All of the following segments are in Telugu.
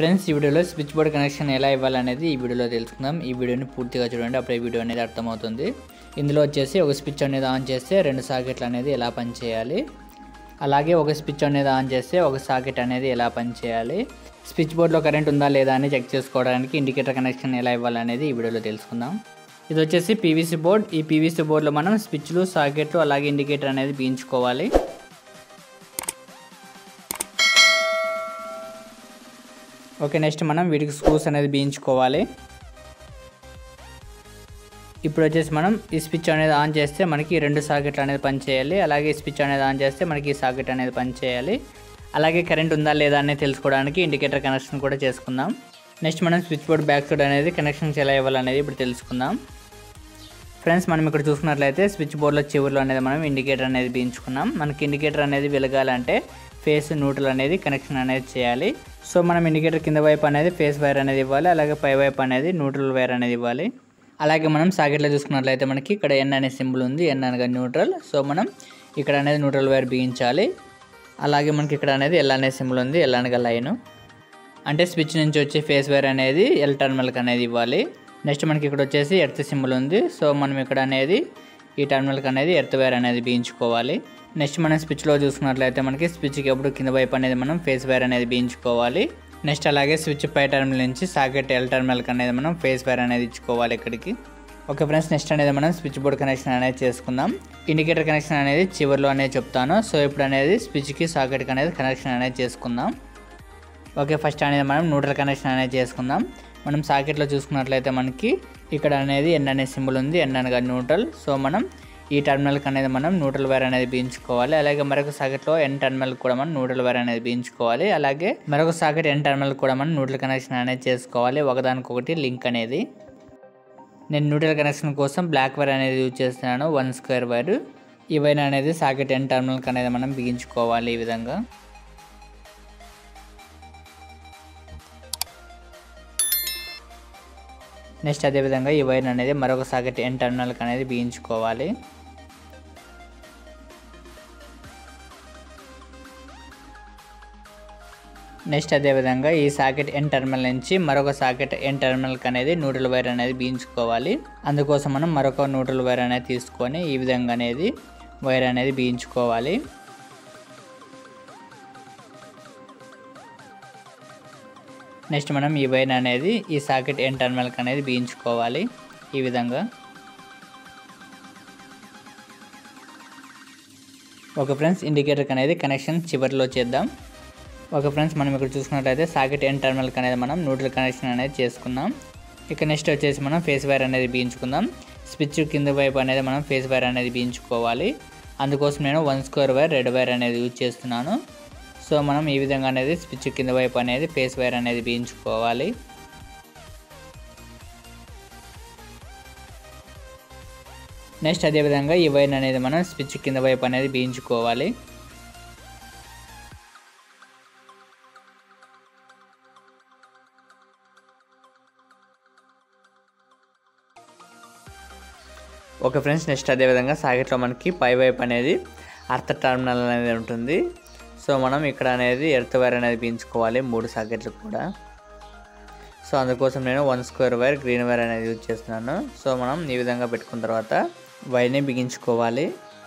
ఫ్రెండ్స్ ఈ వీడియోలో స్విచ్ బోర్డ్ కనెక్షన్ ఎలా ఇవ్వాలనేది ఈ వీడియోలో తెలుసుకుందాం। ఈ వీడియోని పూర్తిగా చూడండి, అప్పుడే వీడియో అనేది అర్థమవుతుంది। ఇందులో వచ్చేసి ఒక స్విచ్ అనేది ఆన్ చేస్తే రెండు సాకెట్లు అనేది ఎలా పనిచేయాలి, అలాగే ఒక స్విచ్ అనేది ఆన్ చేస్తే ఒక సాకెట్ అనేది ఎలా పనిచేయాలి, స్విచ్ బోర్డ్లో కరెంట్ ఉందా లేదా అని చెక్ చేసుకోవడానికి ఇండికేటర్ కనెక్షన్ ఎలా ఇవ్వాలనేది ఈ వీడియోలో తెలుసుకుందాం। ఇది వచ్చేసి పీవీసీ బోర్డ్। ఈ పీవీసీ బోర్డులో మనం స్విచ్లు, సాకెట్లు అలాగే ఇండికేటర్ అనేది బిగించుకోవాలి। ఓకే, నెక్స్ట్ మనం వీటికి స్క్రూస్ అనేది బిగించుకోవాలి। ఇప్పుడు వచ్చేసి మనం ఈ స్విచ్ అనేది ఆన్ చేస్తే మనకి రెండు సాకెట్లు అనేది పనిచేయాలి, అలాగే స్విచ్ అనేది ఆన్ చేస్తే మనకి ఈ సాకెట్ అనేది పనిచేయాలి, అలాగే కరెంట్ ఉందా లేదా అనేది తెలుసుకోవడానికి ఇండికేటర్ కనెక్షన్ కూడా చేసుకుందాం। నెక్స్ట్ మనం స్విచ్ బోర్డ్ బ్యాక్ సైడ్ అనేది కనెక్షన్స్ ఎలా ఇవ్వాలనేది ఇప్పుడు తెలుసుకుందాం। ఫ్రెండ్స్ మనం ఇక్కడ చూసుకున్నట్లయితే స్విచ్ బోర్డ్లో చివరిలో అనేది మనం ఇండికేటర్ అనేది బిగించుకున్నాం। మనకి ఇండికేటర్ అనేది వెలగాలంటే ఫేస్ న్యూట్రల్ అనేది కనెక్షన్ అనేది చేయాలి। సో మనం ఇండికేటర్ కింద వైపు అనేది ఫేస్ వైర్ అనేది ఇవ్వాలి, అలాగే పై వైపు అనేది న్యూట్రల్ వైర్ అనేది ఇవ్వాలి। అలాగే మనం సాకెట్లో చూసుకున్నట్లయితే మనకి ఇక్కడ ఎన్ అనే సింబల్ ఉంది, ఎన్ అనగా న్యూట్రల్। సో మనం ఇక్కడ అనేది న్యూట్రల్ వైర్ బిగించాలి। అలాగే మనకి ఇక్కడ అనేది ఎల్ అనే సింబల్ ఉంది, ఎల్ అనగా లైన్, అంటే స్విచ్ నుంచి వచ్చే ఫేస్ వైర్ అనేది ఎల్ టర్మినల్కి అనేది ఇవ్వాలి। నెక్స్ట్ మనకి ఇక్కడ వచ్చేసి ఎర్త్ సింబల్ ఉంది, సో మనం ఇక్కడ అనేది ఈ టర్మినల్కి అనేది ఎర్త్ వైర్ అనేది బిగించుకోవాలి। నెక్స్ట్ మనం స్విచ్లో చూసుకున్నట్లయితే మనకి స్విచ్కి ఎప్పుడు కింద వైపు అనేది మనం ఫేస్ వైర్ అనేది బిగించుకోవాలి। నెక్స్ట్ అలాగే స్విచ్ పై టర్మినల్ నుంచి సాకెట్ ఎల్ టర్మినల్కి అనేది మనం ఫేస్ వైర్ అనేది ఇచ్చుకోవాలి ఇక్కడికి। ఓకే ఫ్రెండ్స్, నెక్స్ట్ అనేది మనం స్విచ్ బోర్డ్ కనెక్షన్ అనేది చేసుకుందాం। ఇండికేటర్ కనెక్షన్ అనేది చివరిలో అనేది చెప్తాను। సో ఇప్పుడు అనేది స్విచ్కి సాకెట్కి అనేది కనెక్షన్ అనేది చేసుకుందాం। ఓకే, ఫస్ట్ అనేది మనం న్యూట్రల్ కనెక్షన్ అనేది చేసుకుందాం। మనం సాకెట్లో చూసుకున్నట్లయితే మనకి ఇక్కడ అనేది ఎన్ అనే సింబల్ ఉంది, ఎన్ అనగా న్యూట్రల్। సో మనం ఈ టర్మినల్కి అనేది మనం న్యూట్రల్ వైర్ అనేది బిగించుకోవాలి, అలాగే మరొక సాకెట్లో ఎన్ టర్మినల్ కూడా మనం న్యూట్రల్ వైర్ అనేది బిగించుకోవాలి, అలాగే మరొక సాకెట్ ఎన్ టర్మినల్ కూడా మనం న్యూట్రల్ కనెక్షన్ అనేది చేసుకోవాలి, ఒకదానికొకటి లింక్ అనేది। నేను న్యూట్రల్ కనెక్షన్ కోసం బ్లాక్ వైర్ అనేది యూజ్ చేస్తున్నాను, 1 స్క్వేర్ వైర్। ఈ వైర్ అనేది సాకెట్ ఎన్ టర్మినల్కి అనేది మనం బిగించుకోవాలి ఈ విధంగా। నెక్స్ట్ అదేవిధంగా ఈ వైర్ అనేది మరొక సాకెట్ ఎన్ టర్మినల్కి అనేది బిగించుకోవాలి। నెక్స్ట్ అదేవిధంగా ఈ సాకెట్ ఎన్ టర్మినల్ నుంచి మరొక సాకెట్ ఎన్ టర్మినల్కి అనేది న్యూట్రల్ వైర్ అనేది బిగించుకోవాలి। అందుకోసం మనం మరొక న్యూట్రల్ వైర్ అనేది తీసుకొని ఈ విధంగా అనేది వైర్ అనేది బిగించుకోవాలి। నెక్స్ట్ మనం ఈ వైర్ అనేది ఈ సాకెట్ ఎన్ టర్మినల్కి అనేది బిగించుకోవాలి ఈ విధంగా। ఓకే ఫ్రెండ్స్, ఇండికేటర్కి అనేది కనెక్షన్ చివరిలో చేద్దాం। ఓకే ఫ్రెండ్స్, మనం ఇక్కడ చూసుకున్నట్లయితే సాకెట్ ఎన్ టర్మినల్కి అనేది మనం న్యూట్రల్ కనెక్షన్ అనేది చేసుకుందాం। ఇక నెక్స్ట్ వచ్చేసి మనం ఫేస్ వైర్ అనేది బిగించుకుందాం। స్విచ్ కింద వైపు అనేది మనం ఫేస్ వైర్ అనేది బిగించుకోవాలి, అందుకోసం నేను 1 స్క్వేర్ వైర్ రెడ్ వైర్ అనేది యూజ్ చేస్తున్నాను। సో మనం ఈ విధంగా అనేది స్విచ్ కింద వైపు అనేది ఫేస్ వైర్ అనేది బిగించుకోవాలి। నెక్స్ట్ అదేవిధంగా ఈ వైర్ అనేది మనం స్విచ్ కింద వైపు అనేది బిగించుకోవాలి। ఓకే ఫ్రెండ్స్, నెక్స్ట్ అదేవిధంగా సాకెట్లో మనకి పై వైపు అనేది అర్త్ టర్మినల్ అనేది ఉంటుంది। సో మనం ఇక్కడ అనేది ఎర్త్ వైర్ అనేది బిగించుకోవాలి 3 సాకెట్లకు కూడా। సో అందుకోసం నేను 1 స్క్వేర్ వైర్ గ్రీన్ వైర్ అనేది యూజ్ చేస్తున్నాను। సో మనం ఈ విధంగా పెట్టుకున్న తర్వాత వైర్ని బిగించుకోవాలి।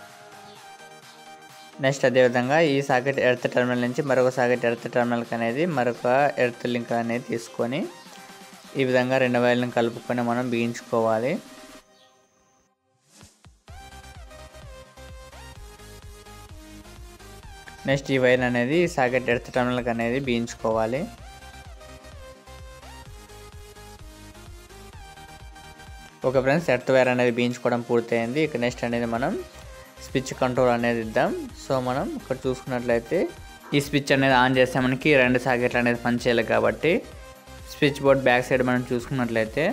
నెక్స్ట్ అదేవిధంగా ఈ సాకెట్ ఎర్త్ టర్మినల్ నుంచి మరొక సాకెట్ ఎర్త్ టర్మినల్కి అనేది మరొక ఎర్త్ లింక్ అనేది తీసుకొని ఈ విధంగా రెండు వైర్లను కలుపుకొని మనం బిగించుకోవాలి। నెక్స్ట్ ఈ వైర్ అనేది సాకెట్ ఎర్త్ టర్మినల్కి అనేది బిగించుకోవాలి। ఓకే ఫ్రెండ్స్, ఎర్త్ వైర్ అనేది బిగించుకోవడం పూర్తయింది। ఇక నెక్స్ట్ అనేది మనం స్విచ్ కంట్రోల్ అనేది ఇద్దాం। సో మనం ఇక్కడ చూసుకున్నట్లయితే ఈ స్విచ్ అనేది ఆన్ చేస్తే మనకి రెండు సాకెట్లు అనేది పనిచేయాలి కాబట్టి స్విచ్ బోర్డ్ బ్యాక్ సైడ్ మనం చూసుకున్నట్లయితే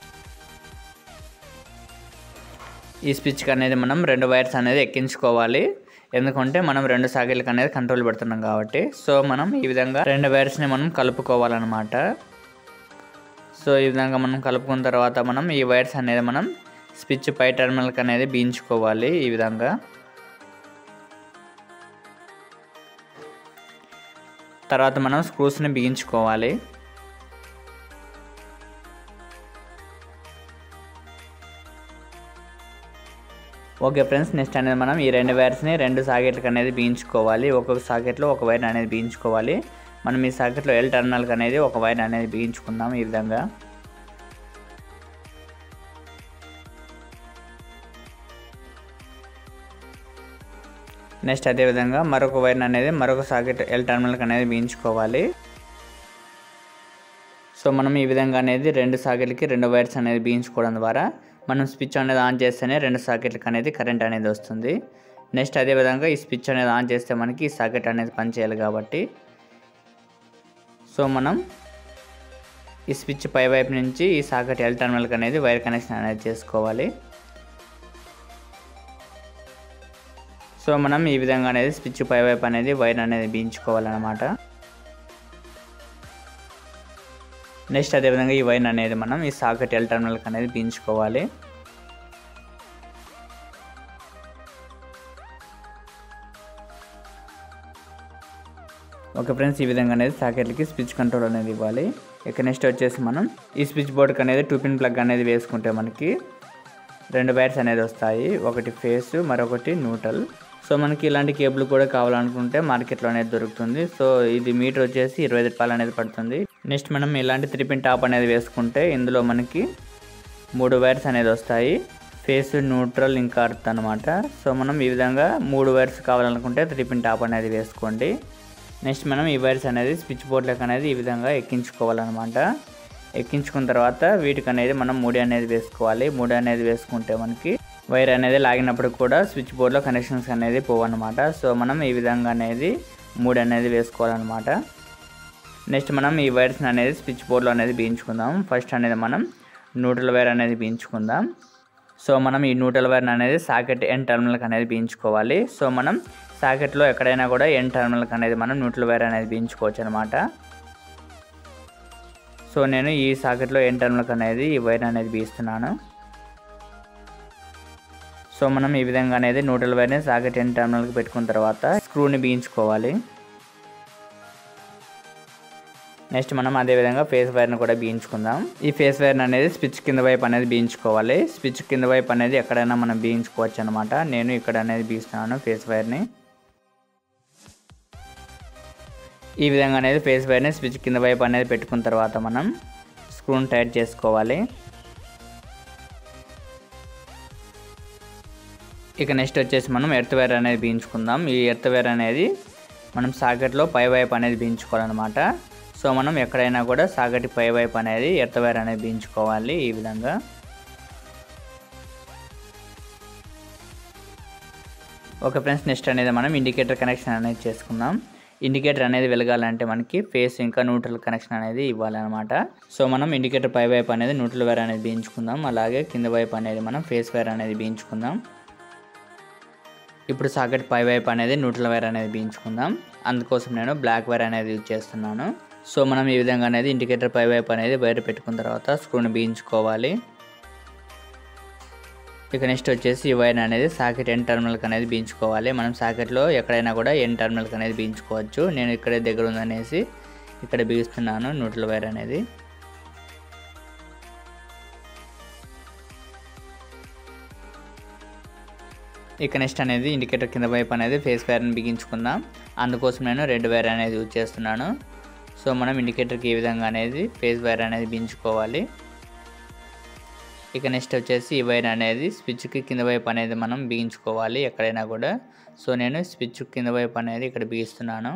ఈ స్విచ్కి అనేది మనం 2 వైర్స్ అనేది ఎక్కించుకోవాలి, ఎందుకంటే మనం 2 సాకెట్లకు అనేది కంట్రోల్ పెడుతున్నాం కాబట్టి। సో మనం ఈ విధంగా 2 వైర్స్ని మనం కలుపుకోవాలన్నమాట। సో ఈ విధంగా మనం కలుపుకున్న తర్వాత మనం ఈ వైర్స్ అనేది మనం స్విచ్ పై టర్మినల్కి అనేది బిగించుకోవాలి ఈ విధంగా। తర్వాత మనం స్క్రూస్ని బిగించుకోవాలి। ఓకే ఫ్రెండ్స్, నెక్స్ట్ అనేది మనం ఈ 2 వైర్స్ని 2 సాకెట్లకు అనేది బిగించుకోవాలి. ఒక్కొక్క సాకెట్లో ఒక వైర్ అనేది బిగించుకోవాలి. మనం ఈ సాకెట్లో ఎల్ టర్మినల్కి అనేది ఒక వైర్ అనేది బిగించుకుందాం ఈ విధంగా. నెక్స్ట్ అదేవిధంగా మరొక వైర్ అనేది మరొక సాకెట్ ఎల్ టర్మినల్కి అనేది బిగించుకోవాలి. సో మనం ఈ విధంగా అనేది 2 సాకెట్లకి 2 వైర్స్ అనేది బిగించుకోవడం ద్వారా మనం స్విచ్ అనేది ఆన్ చేస్తేనే 2 సాకెట్లకి అనేది కరెంట్ అనేది వస్తుంది. నెక్స్ట్ అదేవిధంగా ఈ స్విచ్ అనేది ఆన్ చేస్తే మనకి ఈ సాకెట్ అనేది పనిచేయాలి కాబట్టి సో మనం ఈ స్విచ్ పై వైపు నుంచి ఈ సాకెట్ ఎల్ టర్మినల్కి అనేది వైర్ కనెక్షన్ అనేది చేసుకోవాలి. సో మనం ఈ విధంగా అనేది స్విచ్ పై వైపు అనేది వైర్ అనేది బిగించుకోవాలన్నమాట. నెక్స్ట్ అదేవిధంగా ఈ వైర్ అనేది మనం ఈ సాకెట్ ఎల్ టర్మినల్కి అనేది బిగించుకోవాలి. ఓకే ఫ్రెండ్స్, ఈ విధంగా అనేది సాకెట్లకి స్విచ్ కంట్రోల్ అనేది ఇవ్వాలి. ఇక నెక్స్ట్ వచ్చేసి మనం ఈ స్విచ్ బోర్డ్కి అనేది 2 పిన్ ప్లగ్ అనేది వేసుకుంటే మనకి 2 వైర్స్ అనేది వస్తాయి. ఒకటి ఫేస్, మరొకటి న్యూట్రల్. సో మనకి ఇలాంటి కేబుల్ కూడా కావాలనుకుంటే మార్కెట్లో అనేది దొరుకుతుంది. సో ఇది మీటర్ వచ్చేసి 25 రూపాయలు అనేది పడుతుంది. నెక్స్ట్ మనం ఇలాంటి 3 పిన్ టాప్ అనేది వేసుకుంటే ఇందులో మనకి 3 వైర్స్ అనేది వస్తాయి. ఫేస్, న్యూట్రల్, ఇంకా అర్త్ అనమాట. సో మనం ఈ విధంగా 3 వైర్స్ కావాలనుకుంటే 3 పిన్ టాప్ అనేది వేసుకోండి. నెక్స్ట్ మనం ఈ వైర్స్ అనేది స్విచ్ బోర్డ్లకు అనేది ఈ విధంగా ఎక్కించుకోవాలన్నమాట. ఎక్కించుకున్న తర్వాత వీటికి అనేది మనం ముడి అనేది వేసుకోవాలి. ముడి అనేది వేసుకుంటే మనకి వైర్ అనేది లాగినప్పుడు కూడా స్విచ్ బోర్డ్లో కనెక్షన్స్ అనేది పోవన్నమాట. సో మనం ఈ విధంగా అనేది ముడి అనేది వేసుకోవాలన్నమాట. నెక్స్ట్ మనం ఈ వైర్స్ని అనేది స్విచ్ బోర్డ్లో అనేది బిగించుకుందాం. ఫస్ట్ అనేది మనం న్యూట్రల్ వైర్ అనేది బిగించుకుందాం. సో మనం ఈ న్యూట్రల్ వైర్ అనేది సాకెట్ ఎన్ టర్మినల్కి అనేది బిగించుకోవాలి. సో మనం సాకెట్లో ఎక్కడైనా కూడా ఎన్ టర్మినల్కి అనేది మనం న్యూట్రల్ వైర్ అనేది బిగించుకోవచ్చు అనమాట. సో నేను ఈ సాకెట్లో ఎన్ టర్మినల్కి అనేది ఈ వైర్ అనేది బిగిస్తున్నాను. సో మనం ఈ విధంగా అనేది న్యూట్రల్ వైర్ని సాకెట్ ఎన్ టర్మినల్కి పెట్టుకున్న తర్వాత స్క్రూని బిగించుకోవాలి. నెక్స్ట్ మనం అదేవిధంగా ఫేస్ వైర్ని కూడా బిగించుకుందాం. ఈ ఫేస్ వైర్ని అనేది స్విచ్ కింద వైపు అనేది బిగించుకోవాలి. స్విచ్ కింద వైపు అనేది ఎక్కడైనా మనం బిగించుకోవచ్చు అనమాట. నేను ఇక్కడ అనేది బిగిస్తున్నాను ఫేస్ వైర్ని. ఈ విధంగా అనేది ఫేస్ వైర్ని స్విచ్ కింద వైపు అనేది పెట్టుకున్న తర్వాత మనం స్క్రూని టైట్ చేసుకోవాలి. ఇక నెక్స్ట్ వచ్చేసి మనం ఎర్త్ వైర్ అనేది బిగించుకుందాం. ఈ ఎర్త్ వైర్ అనేది మనం సాకెట్లో పై వైపు అనేది బిగించుకోవాలన్నమాట. సో మనం ఎక్కడైనా కూడా సాకెట్ పై వైపు అనేది ఎర్త్ వైర్ అనేది బిగించుకోవాలి ఈ విధంగా. ఓకే ఫ్రెండ్స్, నెక్స్ట్ అనేది మనం ఇండికేటర్ కనెక్షన్ అనేది చేసుకుందాం. ఇండికేటర్ అనేది వెలగాలంటే మనకి ఫేస్ ఇంకా న్యూట్రల్ కనెక్షన్ అనేది ఇవ్వాలన్నమాట. సో మనం ఇండికేటర్ పై వైపు అనేది న్యూట్రల్ వైర్ అనేది బిగించుకుందాం. అలాగే కింద వైపు అనేది మనం ఫేస్ వైర్ అనేది బిగించుకుందాం. ఇప్పుడు సాకెట్ పై వైపు అనేది న్యూట్రల్ వైర్ అనేది బిగించుకుందాం. అందుకోసం నేను బ్లాక్ వైర్ అనేది యూజ్ చేస్తున్నాను. సో మనం ఈ విధంగా అనేది ఇండికేటర్ పై వైపు అనేది వైర్ పెట్టుకున్న తర్వాత స్క్రూని బిగించుకోవాలి. ఇక నెక్స్ట్ వచ్చేసి ఈ వైర్ అనేది సాకెట్ ఎన్ టర్మినల్కి అనేది బిగించుకోవాలి. మనం సాకెట్లో ఎక్కడైనా కూడా ఎన్ టర్మినల్కి అనేది బిగించుకోవచ్చు. నేను ఇక్కడే దగ్గర ఉందనేసి ఇక్కడ బిగిస్తున్నాను న్యూట్రల్ వైర్ అనేది. ఇక నెక్స్ట్ అనేది ఇండికేటర్ కింద వైపు అనేది ఫేస్ వైర్ని బిగించుకుందాం. అందుకోసం నేను రెడ్ వైర్ అనేది యూజ్ చేస్తున్నాను. సో మనం ఇండికేటర్కి ఈ విధంగా అనేది ఫేస్ వైర్ అనేది బిగించుకోవాలి. ఇక నెక్స్ట్ వచ్చేసి ఈ వైర్ అనేది స్విచ్కి కింద వైపు అనేది మనం బిగించుకోవాలి ఎక్కడైనా కూడా. సో నేను స్విచ్ కింద వైపు అనేది ఇక్కడ బిగిస్తున్నాను.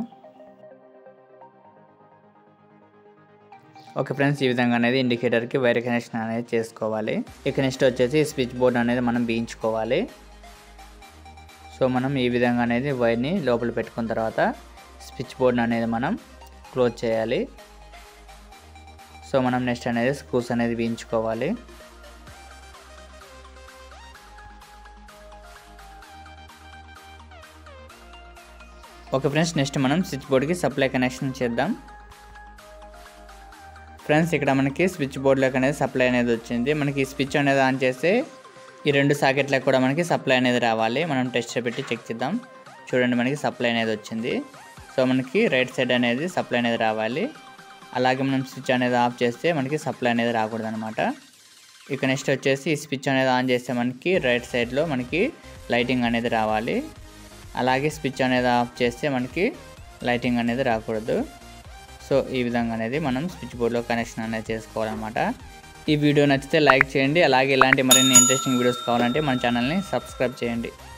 ఓకే ఫ్రెండ్స్, ఈ విధంగా అనేది ఇండికేటర్కి వైర్ కనెక్షన్ అనేది చేసుకోవాలి. ఇక నెక్స్ట్ వచ్చేసి స్విచ్ బోర్డ్ అనేది మనం బిగించుకోవాలి. సో మనం ఈ విధంగా అనేది వైర్ని లోపల పెట్టుకున్న తర్వాత స్విచ్ బోర్డ్ అనేది మనం క్లోజ్ చేయాలి. సో మనం నెక్స్ట్ అనేది స్క్రూస్ అనేది బిగించుకోవాలి. ఓకే ఫ్రెండ్స్, నెక్స్ట్ మనం స్విచ్ బోర్డ్కి సప్లై కనెక్షన్ చేద్దాం. ఫ్రెండ్స్, ఇక్కడ మనకి స్విచ్ బోర్డ్లోకి అనేది సప్లై అనేది వచ్చింది. మనకి స్విచ్ అనేది ఆన్ చేస్తే ఈ 2 సాకెట్లకు కూడా మనకి సప్లై అనేది రావాలి. మనం టెస్ట్ పెట్టి చెక్ చేద్దాం. చూడండి, మనకి సప్లై అనేది వచ్చింది. సో మనకి రైట్ సైడ్ అనేది సప్లై అనేది రావాలి. అలాగే మనం స్విచ్ అనేది ఆఫ్ చేస్తే మనకి సప్లై అనేది రాకూడదు అనమాట. ఇక నెక్స్ట్ వచ్చేసి ఈ స్విచ్ అనేది ఆన్ చేస్తే మనకి రైట్ సైడ్లో మనకి లైటింగ్ అనేది రావాలి. అలాగే స్విచ్ అనేది ఆఫ్ చేస్తే మనకి లైటింగ్ అనేది రాకూడదు. సో ఈ విధంగా అనేది మనం స్విచ్ బోర్డ్లో కనెక్షన్ అనేది చేసుకోవాలన్నమాట. ఈ వీడియో నచ్చితే లైక్ చేయండి. అలాగే ఇలాంటి మరిన్ని ఇంట్రెస్టింగ్ వీడియోస్ కావాలంటే మన ఛానల్ని సబ్స్క్రైబ్ చేయండి.